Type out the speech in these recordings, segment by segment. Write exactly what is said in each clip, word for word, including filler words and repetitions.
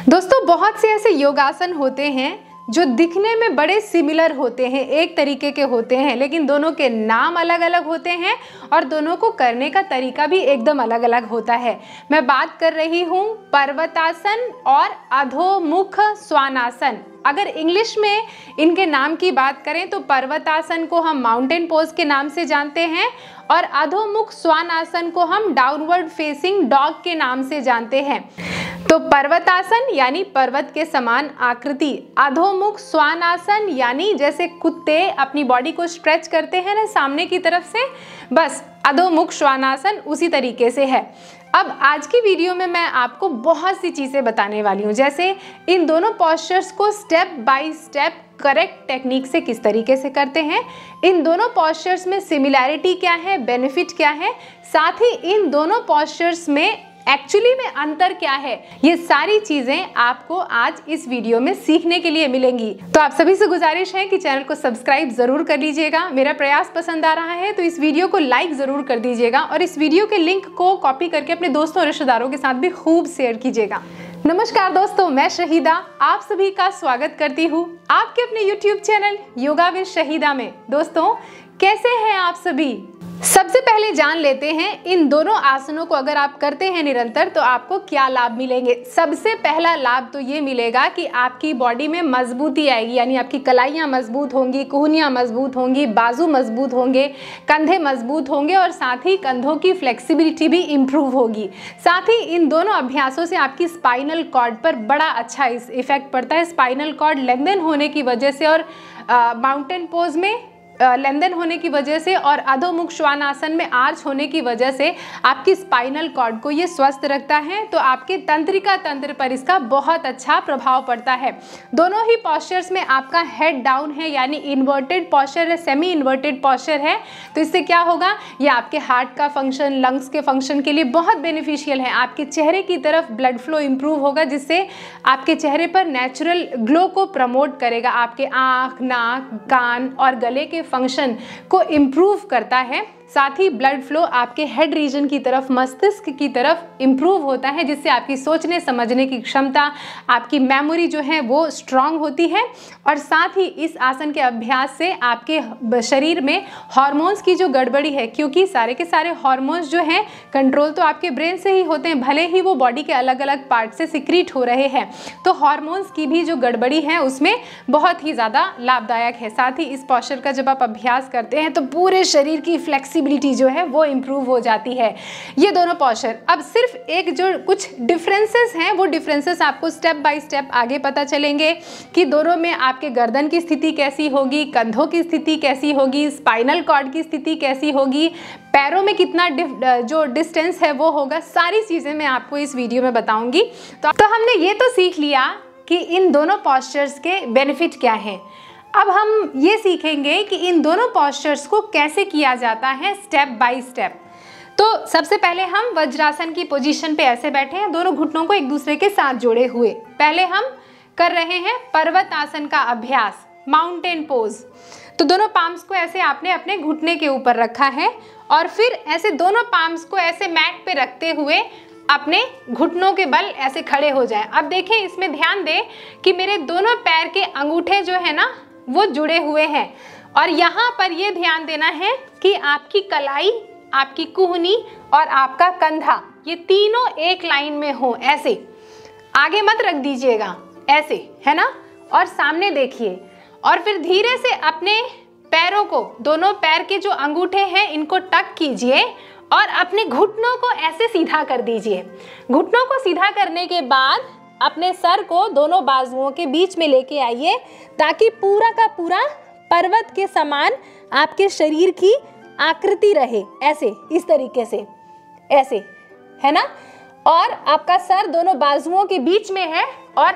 दोस्तों, बहुत से ऐसे योगासन होते हैं जो दिखने में बड़े सिमिलर होते हैं, एक तरीके के होते हैं, लेकिन दोनों के नाम अलग अलग होते हैं और दोनों को करने का तरीका भी एकदम अलग अलग होता है। मैं बात कर रही हूँ पर्वतासन और अधोमुख स्वानासन। अगर इंग्लिश में इनके नाम की बात करें तो पर्वतासन को हम माउंटेन पोज के नाम से जानते हैं और अधोमुख स्वानासन को हम डाउनवर्ड फेसिंग डॉग के नाम से जानते हैं। तो पर्वतासन यानी पर्वत के समान आकृति, अधोमुख स्वानासन यानी जैसे कुत्ते अपनी बॉडी को स्ट्रेच करते हैं ना सामने की तरफ से, बस अधोमुख स्वानासन उसी तरीके से है। अब आज की वीडियो में मैं आपको बहुत सी चीज़ें बताने वाली हूँ, जैसे इन दोनों पोस्चर्स को step by step correct technique से किस तरीके से करते हैं, इन दोनों पोस्चर्स में सिमिलैरिटी क्या है, बेनिफिट क्या है, साथ ही इन दोनों पोस्चर्स में एक्चुअली में अंतर क्या है, ये सारी चीजें आपको आज इस वीडियो में सीखने के लिए मिलेंगी। तो आप सभी से गुजारिश है कि चैनल को सब्सक्राइब जरूर कर लीजिएगा। मेरा प्रयास पसंद आ रहा है तो इस वीडियो को लाइक जरूर कर दीजिएगा और इस वीडियो के लिंक को कॉपी करके अपने दोस्तों और रिश्तेदारों के साथ भी खूब शेयर कीजिएगा। नमस्कार दोस्तों, मैं शहीदा आप सभी का स्वागत करती हूँ आपके अपने YouTube channel yoga with Shahida में। दोस्तों, कैसे हैं आप सभी? सबसे पहले जान लेते हैं इन दोनों आसनों को अगर आप करते हैं निरंतर तो आपको क्या लाभ मिलेंगे। सबसे पहला लाभ तो ये मिलेगा कि आपकी बॉडी में मजबूती आएगी, यानी आपकी कलाइयाँ मजबूत होंगी, कुहनियाँ मजबूत होंगी, बाजू मजबूत होंगे, कंधे मजबूत होंगे और साथ ही कंधों की फ्लेक्सिबिलिटी भी इम्प्रूव होगी। साथ ही इन दोनों अभ्यासों से आपकी स्पाइनल कॉर्ड पर बड़ा अच्छा इफेक्ट पड़ता है। स्पाइनल कॉर्ड लेंथन होने की वजह से और माउंटेन पोज में लेंथन होने की वजह से और अधोमुख श्वानासन में आर्च होने की वजह से आपकी स्पाइनल कॉर्ड को ये स्वस्थ रखता है, तो आपके तंत्रिका तंत्र पर इसका बहुत अच्छा प्रभाव पड़ता है। दोनों ही पॉस्चर्स में आपका हेड डाउन है, यानी इन्वर्टेड पॉस्चर है, सेमी इन्वर्टेड पॉस्चर है, तो इससे क्या होगा, ये आपके हार्ट का फंक्शन, लंग्स के फंक्शन के लिए बहुत बेनिफिशियल है। आपके चेहरे की तरफ ब्लड फ्लो इंप्रूव होगा, जिससे आपके चेहरे पर नेचुरल ग्लो को प्रमोट करेगा। आपके आँख, नाक, कान और गले के फंक्शन को इम्प्रूव करता है। साथ ही ब्लड फ्लो आपके हेड रीजन की तरफ, मस्तिष्क की तरफ इम्प्रूव होता है, जिससे आपकी सोचने समझने की क्षमता, आपकी मेमोरी जो है वो स्ट्रांग होती है। और साथ ही इस आसन के अभ्यास से आपके शरीर में हार्मोन्स की जो गड़बड़ी है, क्योंकि सारे के सारे हार्मोन्स जो हैं कंट्रोल तो आपके ब्रेन से ही होते हैं, भले ही वो बॉडी के अलग अलग पार्ट से सिक्रीट हो रहे हैं, तो हार्मोन्स की भी जो गड़बड़ी है उसमें बहुत ही ज़्यादा लाभदायक है। साथ ही इस पॉस्चर का जब आप अभ्यास करते हैं तो पूरे शरीर की फ्लेक्सिबिलिटी जो है वो इम्प्रूव हो जाती है। ये दोनों पॉस्चर, अब सिर्फ एक जो कुछ डिफरेंसेस हैं वो डिफरेंसेस आपको स्टेप बाय स्टेप आगे पता चलेंगे कि दोनों में आपके गर्दन की स्थिति कैसी होगी, कंधों की स्थिति कैसी होगी, स्पाइनल कॉर्ड की स्थिति कैसी होगी, पैरों में कितना जो डिस्टेंस है वो होगा। सारी चीज़ें मैं आपको इस वीडियो में बताऊंगी। तो, तो हमने ये तो सीख लिया कि इन दोनों पॉस्चर्स के बेनिफिट क्या हैं। अब हम ये सीखेंगे कि इन दोनों पॉस्चर्स को कैसे किया जाता है स्टेप बाय स्टेप। तो सबसे पहले हम वज्रासन की पोजीशन पे ऐसे बैठे हैं, दोनों घुटनों को एक दूसरे के साथ जोड़े हुए। पहले हम कर रहे हैं पर्वत आसन का अभ्यास, माउंटेन पोज। तो दोनों पाम्स को ऐसे आपने अपने घुटने के ऊपर रखा है और फिर ऐसे दोनों पाम्स को ऐसे मैट पे रखते हुए अपने घुटनों के बल ऐसे खड़े हो जाएं। अब देखें, इसमें ध्यान दें कि मेरे दोनों पैर के अंगूठे जो है ना वो जुड़े हुए हैं और यहाँ पर ये ध्यान देना है कि आपकी कलाई, आपकी कुहनी और आपका कंधा ये तीनों एक लाइन में हो। ऐसे आगे मत रख दीजिएगा, ऐसे, है ना, और सामने देखिए और फिर धीरे से अपने पैरों को, दोनों पैर के जो अंगूठे हैं इनको टक कीजिए और अपने घुटनों को ऐसे सीधा कर दीजिए। घुटनों को सीधा करने के बाद अपने सर को दोनों बाजुओं के बीच में लेके आइए, ताकि पूरा का पूरा पर्वत के समान आपके शरीर की आकृति रहे। ऐसे, इस तरीके से, ऐसे, है ना, और आपका सर दोनों बाजुओं के बीच में है और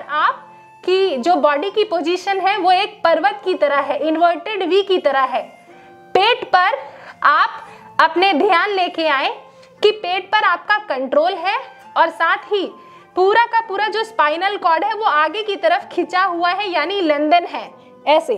आपकी जो बॉडी की पोजीशन है वो एक पर्वत की तरह है, इन्वर्टेड वी की तरह है। पेट पर आप अपने ध्यान लेके आए कि पेट पर आपका कंट्रोल है और साथ ही पूरा का पूरा जो स्पाइनल कॉर्ड है वो आगे की तरफ खिंचा हुआ है, यानी लेंदन है। ऐसे,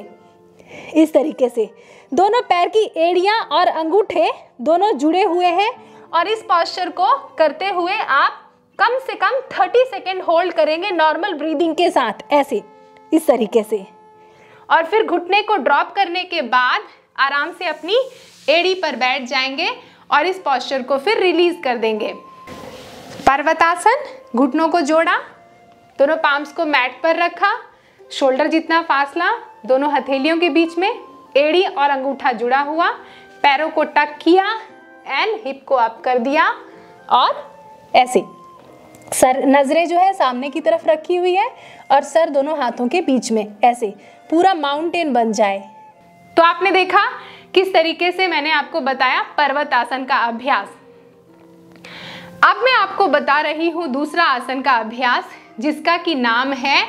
इस तरीके से दोनों पैर की एड़ियां और अंगूठे दोनों जुड़े हुए हैं और इस पॉस्चर को करते हुए आप कम से कम तीस सेकेंड होल्ड करेंगे नॉर्मल ब्रीदिंग के साथ, ऐसे इस तरीके से। और फिर घुटने को ड्रॉप करने के बाद आराम से अपनी एड़ी पर बैठ जाएंगे और इस पोस्चर को फिर रिलीज कर देंगे। पर्वतासन, घुटनों को जोड़ा, दोनों पाम्स को मैट पर रखा, शोल्डर जितना फासला दोनों हथेलियों के बीच में, एड़ी और अंगूठा जुड़ा हुआ, पैरों को टक किया एंड हिप को अप कर दिया और ऐसे सर, नजरें जो है सामने की तरफ रखी हुई है और सर दोनों हाथों के बीच में, ऐसे पूरा माउंटेन बन जाए। तो आपने देखा किस तरीके से मैंने आपको बताया पर्वत आसन का अभ्यास। अब मैं आपको बता रही हूं दूसरा आसन का अभ्यास, जिसका की नाम है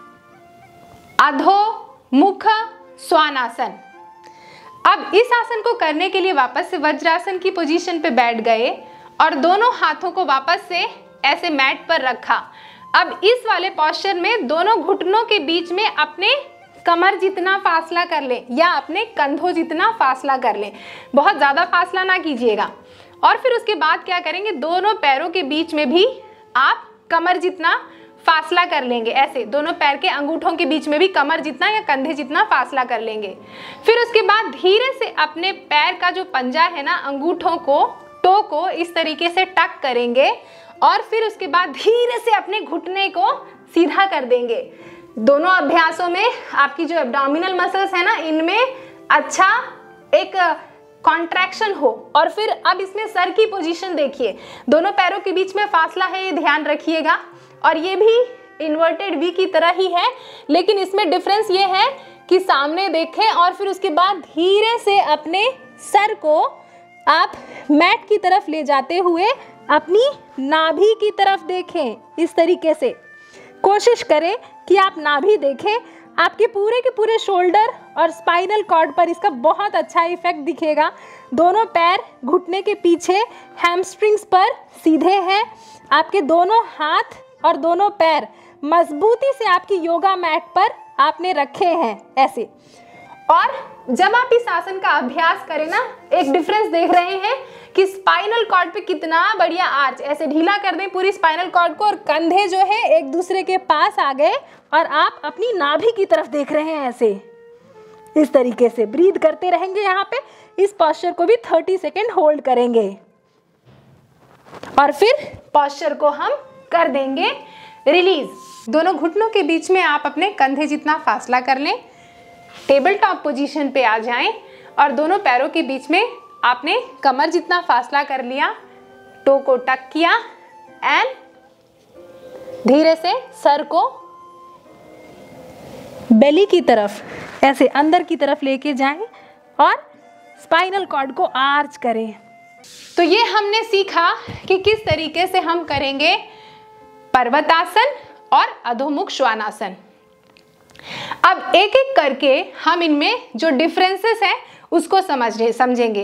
अधोमुख श्वानासन। अब इस आसन को करने के लिए वापस से वज्रासन की पोजीशन पे बैठ गए और दोनों हाथों को वापस से ऐसे मैट पर रखा। अब इस वाले पोस्चर में दोनों घुटनों के बीच में अपने कमर जितना फासला कर लें या अपने कंधों जितना फासला कर लें, बहुत ज़्यादा फासला ना कीजिएगा। और फिर उसके बाद क्या करेंगे, दोनों पैरों के बीच में भी आप कमर जितना फासला कर लेंगे, ऐसे दोनों पैर के अंगूठों के बीच में भी कमर जितना या कंधे जितना फासला कर लेंगे। फिर उसके बाद धीरे से अपने पैर का जो पंजा है ना, अंगूठों को, टो को इस तरीके से टक करेंगे और फिर उसके बाद धीरे से अपने घुटने को सीधा कर देंगे। दोनों अभ्यासों में आपकी जो एब्डोमिनल मसल्स है ना, इनमें अच्छा एक कॉन्ट्रैक्शन हो। और फिर अब इसमें सर की पोजीशन देखिए, दोनों पैरों के बीच में फासला है, ये ध्यान रखिएगा। और ये भी इन्वर्टेड वी की तरह ही है, लेकिन इसमें डिफरेंस ये है कि सामने देखें और फिर उसके बाद धीरे से अपने सर को आप मैट की तरफ ले जाते हुए अपनी नाभि की तरफ देखें। इस तरीके से कोशिश करें कि आप नाभि देखें। आपके पूरे के पूरे शोल्डर और स्पाइनल कॉर्ड पर इसका बहुत अच्छा इफेक्ट दिखेगा। दोनों पैर घुटने के पीछे हैमस्ट्रिंग्स पर सीधे हैं। आपके दोनों हाथ और दोनों पैर मजबूती से आपकी योगा मैट पर आपने रखे हैं, ऐसे। और जब आप इस आसन का अभ्यास करें ना, एक डिफरेंस देख रहे हैं कि स्पाइनल कॉर्ड पे कितना बढ़िया आर्च, ऐसे ढीला कर दें पूरी स्पाइनल कॉर्ड को और कंधे जो है एक दूसरे के पास आ गए और आप अपनी नाभि की तरफ देख रहे हैं, ऐसे इस तरीके से ब्रीथ करते रहेंगे। यहाँ पे इस पोस्चर को भी तीस सेकेंड होल्ड करेंगे और फिर पोस्चर को हम कर देंगे रिलीज। दोनों घुटनों के बीच में आप अपने कंधे जितना फासला कर लें, टेबल टॉप पोजीशन पे आ जाएं और दोनों पैरों के बीच में आपने कमर जितना फासला कर लिया, टो को टक किया एंड धीरे से सर को बेली की तरफ ऐसे अंदर की तरफ लेके जाएं और स्पाइनल कॉर्ड को आर्च करें। तो ये हमने सीखा कि किस तरीके से हम करेंगे पर्वतासन और अधोमुख श्वानासन। अब एक एक करके हम इनमें जो डिफरेंसेस हैं उसको समझ रहे समझेंगे।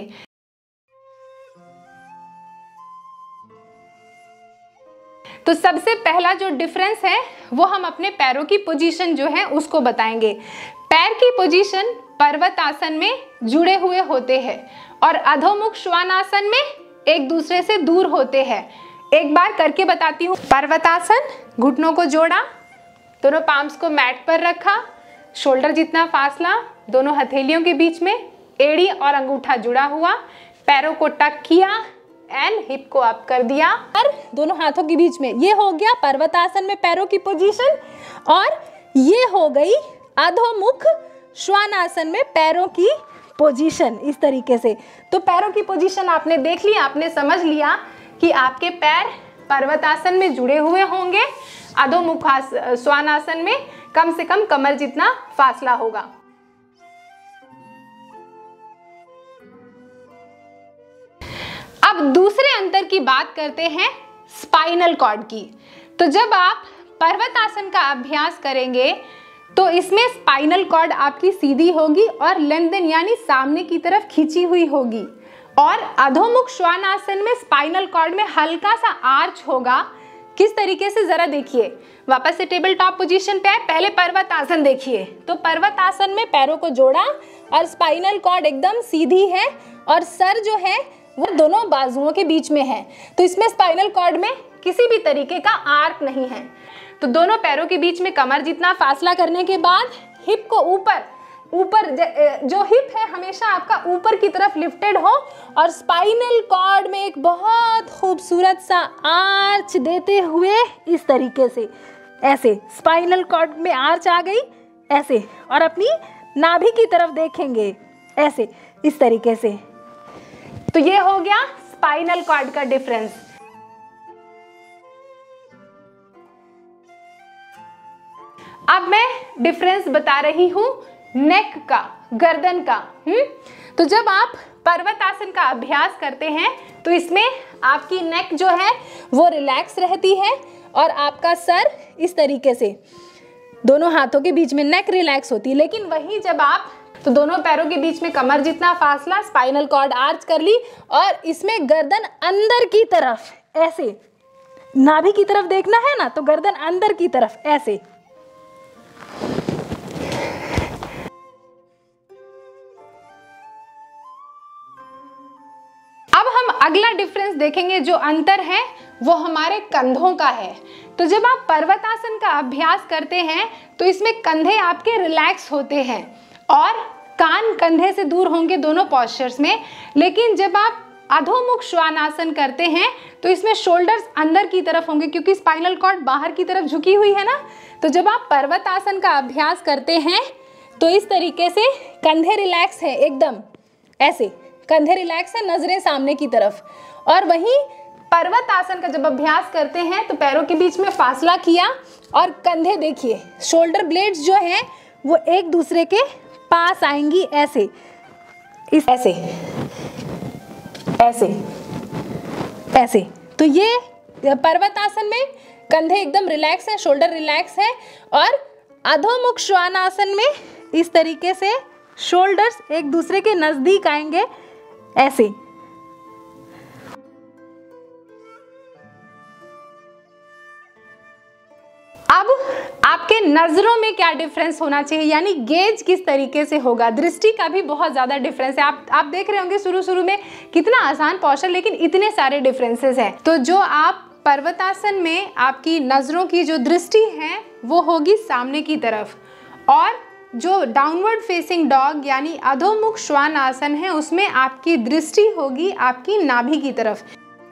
तो सबसे पहला जो डिफरेंस है वो हम अपने पैरों की पोजीशन जो है उसको बताएंगे। पैर की पोजीशन पर्वतासन में जुड़े हुए होते हैं और अधोमुख श्वानासन में एक दूसरे से दूर होते हैं। एक बार करके बताती हूँ। पर्वतासन, घुटनों को जोड़ा, दोनों पाम्स को मैट पर रखा, शोल्डर जितना फासला दोनों हथेलियों के बीच में, एड़ी और अंगूठा जुड़ा हुआ, पैरों को टक किया एंड हिप को अप कर दिया और दोनों हाथों के बीच में। ये हो गया पर्वतासन में पैरों की पोजीशन और ये हो गई अधोमुख श्वानासन में पैरों की पोजीशन, इस तरीके से। तो पैरों की पोजीशन आपने देख ली, आपने समझ लिया कि आपके पैर पर्वतासन में जुड़े हुए होंगे, अधोमुख श्वानासन में कम से कम कमर जितना फासला होगा। अब दूसरे अंतर की बात करते हैं स्पाइनल कॉर्ड की। तो जब आप पर्वतासन का अभ्यास करेंगे तो इसमें स्पाइनल कॉर्ड आपकी सीधी होगी और लेंथन यानी सामने की तरफ खींची हुई होगी। और अधोमुख श्वानासन में स्पाइनल कॉर्ड में हल्का सा आर्च होगा। किस तरीके से जरा देखिए, वापस से टेबल टॉप पोजीशन पे आए, पहले पर्वतासन देखिए। तो पर्वतासन में पैरों को जोड़ा और स्पाइनल कॉर्ड एकदम सीधी है और सर जो है वो दोनों बाजुओं के बीच में है। तो इसमें स्पाइनल कॉर्ड में किसी भी तरीके का आर्क नहीं है। तो दोनों पैरों के बीच में कमर जितना फासला करने के बाद हिप को ऊपर ऊपर जो हिप है हमेशा आपका ऊपर की तरफ लिफ्टेड हो और स्पाइनल कॉर्ड में एक बहुत खूबसूरत सा आर्च देते हुए इस तरीके से, ऐसे स्पाइनल कॉर्ड में आर्च आ गई ऐसे, और अपनी नाभि की तरफ देखेंगे ऐसे, इस तरीके से। तो ये हो गया स्पाइनल कॉर्ड का डिफरेंस। अब मैं डिफरेंस बता रही हूं नेक का, गर्दन का। हम्म तो जब आप पर्वत आसन का अभ्यास करते हैं तो इसमें आपकी नेक जो है वो रिलैक्स रहती है और आपका सर इस तरीके से, दोनों हाथों के बीच में नेक रिलैक्स होती है। लेकिन वहीं जब आप, तो दोनों पैरों के बीच में कमर जितना फासला, स्पाइनल कॉर्ड आर्च कर ली और इसमें गर्दन अंदर की तरफ ऐसे, नाभि की तरफ देखना है ना, तो गर्दन अंदर की तरफ ऐसे। अब हम अगला डिफरेंस देखेंगे, जो अंतर है वो हमारे कंधों का है। तो जब आप पर्वतासन का अभ्यास करते हैं तो इसमें कंधे आपके रिलैक्स होते हैं और कान कंधे से दूर होंगे दोनों पोस्चर्स में। लेकिन जब आप अधोमुख श्वानासन करते हैं तो इसमें शोल्डर्स अंदर की तरफ होंगे क्योंकि स्पाइनल कॉर्ड बाहर की तरफ झुकी हुई है ना। तो जब आप पर्वतासन का अभ्यास करते हैं तो इस तरीके से कंधे रिलैक्स है एकदम ऐसे, कंधे रिलैक्स है, नजरें सामने की तरफ। और वहीं पर्वत आसन का जब अभ्यास करते हैं तो पैरों के बीच में फासला किया और कंधे देखिए, शोल्डर ब्लेड्स जो हैं वो एक दूसरे के पास आएंगी ऐसे, इस ऐसे ऐसे ऐसे। तो ये पर्वत आसन में कंधे एकदम रिलैक्स है, शोल्डर रिलैक्स है। और अधोमुख श्वानासन में इस तरीके से शोल्डर्स एक दूसरे के नजदीक आएंगे ऐसे। अब आपके नजरों में क्या डिफरेंस होना चाहिए, यानी गेज किस तरीके से होगा। दृष्टि का भी बहुत ज्यादा डिफरेंस है। आप आप देख रहे होंगे शुरू शुरू में कितना आसान पोस्चर, लेकिन इतने सारे डिफरेंसेस हैं। तो जो आप पर्वतासन में आपकी नजरों की जो दृष्टि है वो होगी सामने की तरफ, और जो डाउनवर्ड फेसिंग डॉग यानी अधोमुख श्वान आसन है उसमें आपकी दृष्टि होगी आपकी नाभि की तरफ।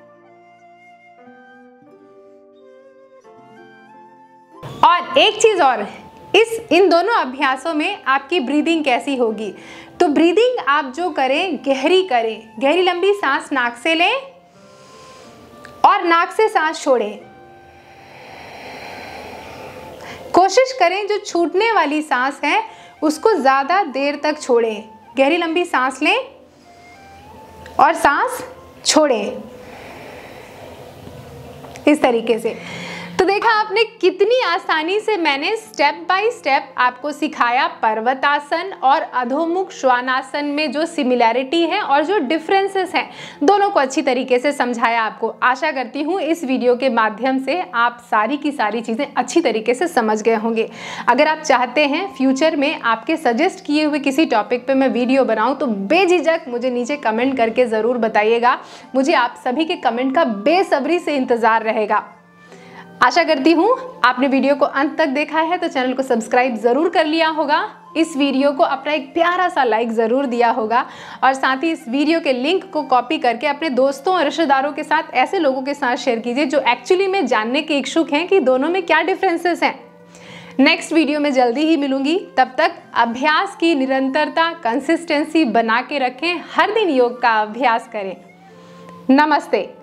और एक चीज और, इस इन दोनों अभ्यासों में आपकी ब्रीदिंग कैसी होगी। तो ब्रीदिंग आप जो करें गहरी करें, गहरी लंबी सांस नाक से लें और नाक से सांस छोड़ें। कोशिश करें जो छूटने वाली सांस है उसको ज्यादा देर तक छोड़ें। गहरी लंबी सांस लें और सांस छोड़ें इस तरीके से। तो देखा आपने कितनी आसानी से मैंने स्टेप बाय स्टेप आपको सिखाया पर्वतासन और अधोमुख श्वानासन में जो सिमिलैरिटी है और जो डिफरेंसेस हैं दोनों को अच्छी तरीके से समझाया आपको। आशा करती हूँ इस वीडियो के माध्यम से आप सारी की सारी चीज़ें अच्छी तरीके से समझ गए होंगे। अगर आप चाहते हैं फ्यूचर में आपके सजेस्ट किए हुए किसी टॉपिक पे मैं वीडियो बनाऊँ तो बेझिझक मुझे नीचे कमेंट करके ज़रूर बताइएगा। मुझे आप सभी के कमेंट का बेसब्री से इंतज़ार रहेगा। आशा करती हूँ आपने वीडियो को अंत तक देखा है तो चैनल को सब्सक्राइब ज़रूर कर लिया होगा, इस वीडियो को अपना एक प्यारा सा लाइक ज़रूर दिया होगा और साथ ही इस वीडियो के लिंक को कॉपी करके अपने दोस्तों और रिश्तेदारों के साथ ऐसे लोगों के साथ शेयर कीजिए जो एक्चुअली में जानने के इच्छुक हैं कि दोनों में क्या डिफरेंसेस हैं। नेक्स्ट वीडियो में जल्दी ही मिलूंगी, तब तक अभ्यास की निरंतरता, कंसिस्टेंसी बना के रखें, हर दिन योग का अभ्यास करें। नमस्ते।